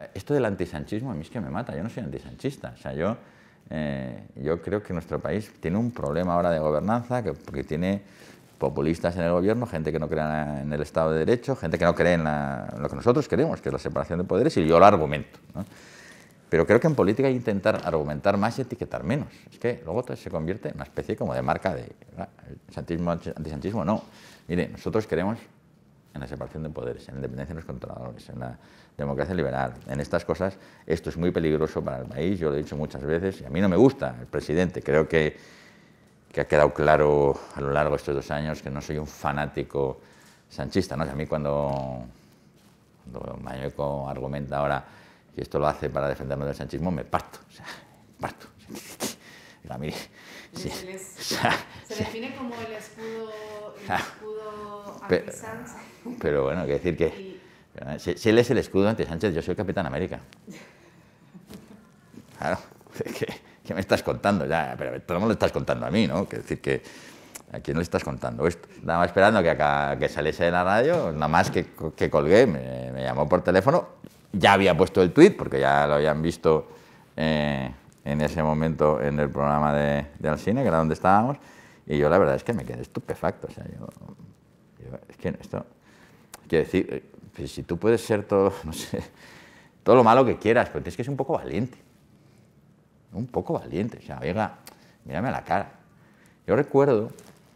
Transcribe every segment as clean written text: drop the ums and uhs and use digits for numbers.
esto del antisanchismo a mí es que me mata, yo no soy antisanchista, o sea, yo creo que nuestro país tiene un problema ahora de gobernanza, porque tiene populistas en el gobierno, gente que no cree en el Estado de Derecho, gente que no cree en lo que nosotros queremos, que es la separación de poderes, y yo lo argumento, ¿no? Pero creo que en política hay que intentar argumentar más y etiquetar menos. Es que luego se convierte en una especie como de marca de santismo, antisanchismo. No, mire, nosotros queremos en la separación de poderes, en la independencia de los controladores, en la democracia liberal, en estas cosas. Esto es muy peligroso para el país, yo lo he dicho muchas veces, y a mí no me gusta el presidente. Creo que ha quedado claro a lo largo de estos 2 años que no soy un fanático sanchista, ¿no? O sea, a mí cuando Mañueco argumenta ahora que esto lo hace para defendernos del sanchismo, me parto, o sea, parto. A mí, sí, se define como el escudo anti-Sánchez. Pero bueno, hay que decir que si él es el escudo anti-Sánchez, yo soy el Capitán América. Claro, ¿qué me estás contando? Ya, pero tú no me lo estás contando a mí, ¿no? Es decir, que ¿a quién le estás contando esto? Estaba esperando que saliese de la radio, nada más que colgué, me llamó por teléfono, ya había puesto el tuit, porque ya lo habían visto en ese momento en el programa de Alsina, que era donde estábamos, y yo la verdad es que me quedé estupefacto. O sea, es que esto, quiero decir, pues si tú puedes ser todo, no sé, todo lo malo que quieras, pero tienes que ser un poco valiente. Un poco valiente, o sea, oiga, mírame a la cara. Yo recuerdo,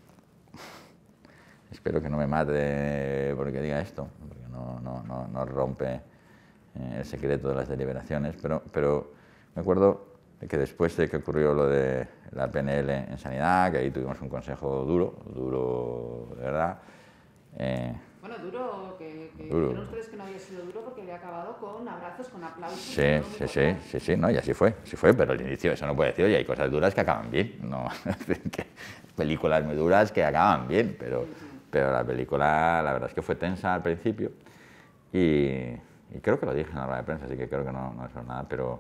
espero que no me mate porque diga esto, porque no rompe el secreto de las deliberaciones, pero me acuerdo de que después de que ocurrió lo de la PNL en sanidad, que ahí tuvimos un consejo duro, de verdad. Bueno, duro, que dijeron ustedes que no había sido duro porque había acabado con abrazos, con aplausos. Sí, no, y así fue, pero al inicio eso no puede decir, oye, hay cosas duras que acaban bien, no, películas muy duras que acaban bien, pero la película la verdad es que fue tensa al principio y creo que lo dije en la rueda de prensa, así que creo que no es nada, pero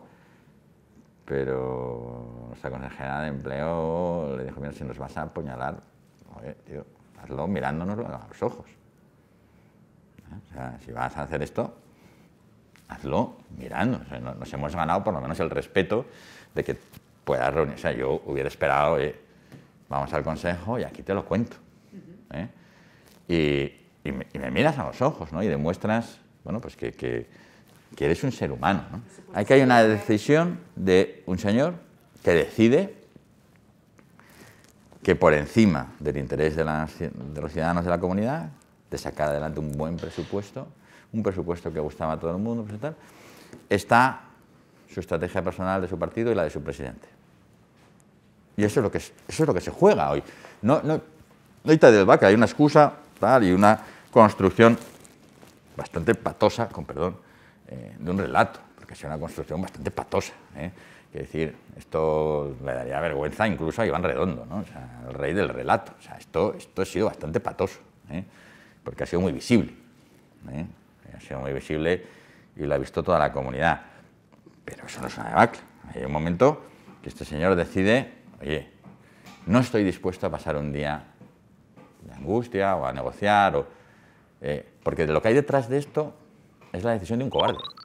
nuestra consejera de empleo le dijo, mira, si nos vas a apuñalar, oye, tío, hazlo mirándonos a los ojos. O sea, si vas a hacer esto, hazlo mirando. O sea, nos hemos ganado por lo menos el respeto de que puedas reunir. O sea, yo hubiera esperado, vamos al consejo y aquí te lo cuento. Y me miras a los ojos, ¿no? Y demuestras, bueno, pues que eres un ser humano, ¿no? Aquí hay una decisión de un señor que decide que por encima del interés de los ciudadanos de la comunidad, de sacar adelante un buen presupuesto, un presupuesto que gustaba a todo el mundo, está su estrategia personal de su partido y la de su presidente. Y eso es lo que se juega hoy. No hay tal del vaca, hay una excusa tal, y una construcción bastante patosa, con perdón, de un relato, porque es una construcción bastante patosa. Es decir, esto le daría vergüenza incluso a Iván Redondo, ¿no? O sea, el rey del relato. O sea, esto ha sido bastante patoso, porque ha sido muy visible. Ha sido muy visible y lo ha visto toda la comunidad. Pero eso no es una debacle. Hay un momento que este señor decide, oye, no estoy dispuesto a pasar un día de angustia o a negociar, porque lo que hay detrás de esto es la decisión de un cobarde.